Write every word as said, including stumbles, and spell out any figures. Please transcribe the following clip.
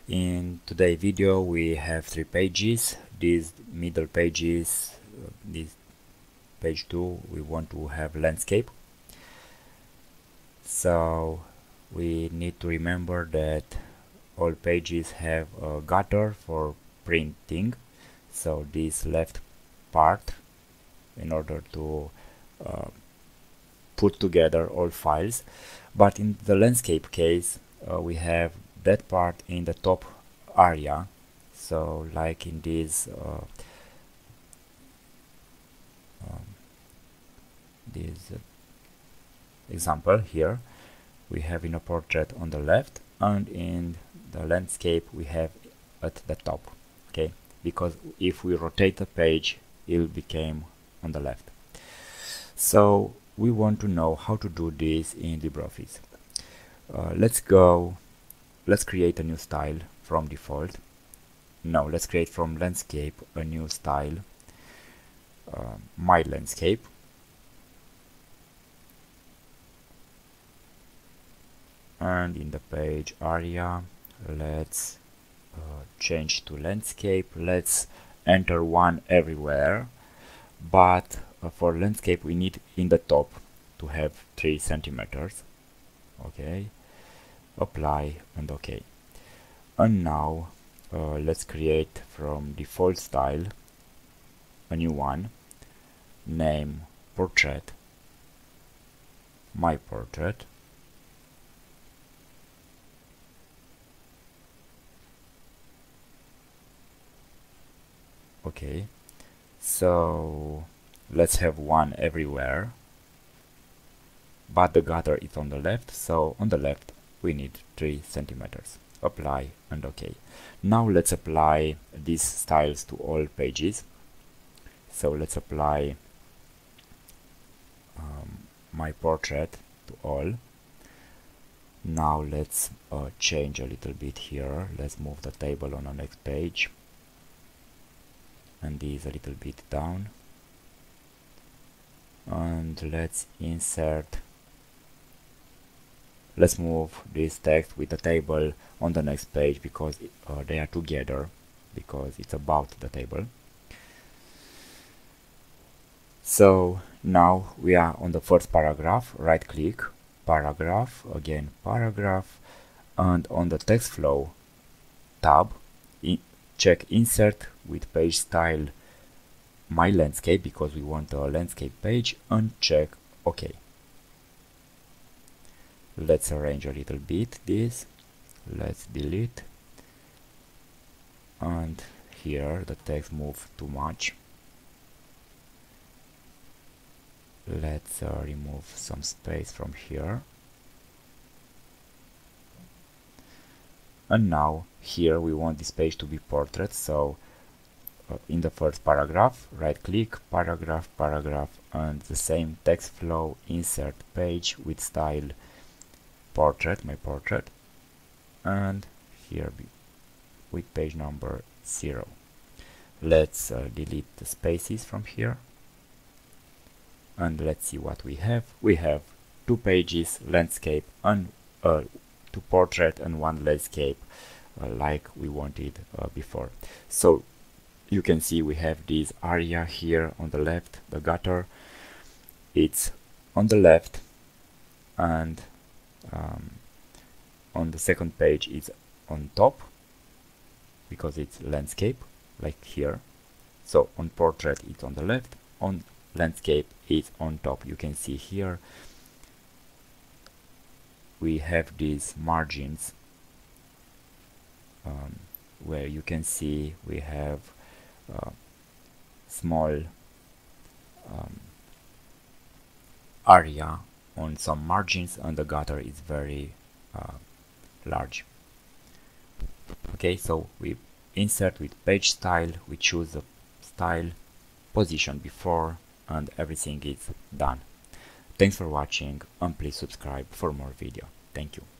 In today's video we have three pages. These middle pages, uh, this page two, we want to have landscape. So we need to remember that all pages have a gutter for printing. So this left part, in order to uh, put together all files, but in the landscape case uh, we have that part in the top area. So like in this uh, um, this uh, example here, we have in a portrait on the left, and in the landscape we have at the top. Okay, because if we rotate the page, it will become on the left. So we want to know how to do this in LibreOffice. Uh, let's go let's create a new style from default. No, let's create from landscape a new style, uh, my landscape. And in the page area, let's uh, change to landscape. Let's enter one everywhere, but uh, for landscape we need in the top to have three centimeters. Okay, apply and OK. And now uh, let's create from default style a new one, name portrait, my portrait. Okay, so let's have one everywhere, but the gutter is on the left, so on the left we need three centimeters. Apply and OK. Now let's apply these styles to all pages. So let's apply um, my portrait to all. Now let's uh, change a little bit here. Let's move the table on the next page, and this a little bit down, and let's insert let's move this text with the table on the next page, because uh, they are together, because it's about the table. So now we are on the first paragraph. Right click, paragraph, again paragraph, and on the text flow tab, in check insert with page style my landscape, because we want a landscape page, and check OK. Let's arrange a little bit this. Let's delete, and here the text moved too much. Let's uh, remove some space from here. And now here we want this page to be portrait, so uh, in the first paragraph, right click, paragraph, paragraph, and the same text flow, insert page with style portrait, my portrait, and here be with page number zero. Let's uh, delete the spaces from here, and let's see what we have. We have two pages, landscape, and uh, two portrait and one landscape, uh, like we wanted uh, before. So you can see we have this area here on the left, the gutter, it's on the left, and um, on the second page it's on top, because it's landscape, like here. So on portrait it's on the left, on landscape it's on top. You can see here we have these margins, um, where you can see we have uh, small um, area on some margins, and the gutter is very uh, large. Okay, so we insert with page style, we choose the style, position before, and everything is done. Thanks for watching, and please subscribe for more video. Thank you.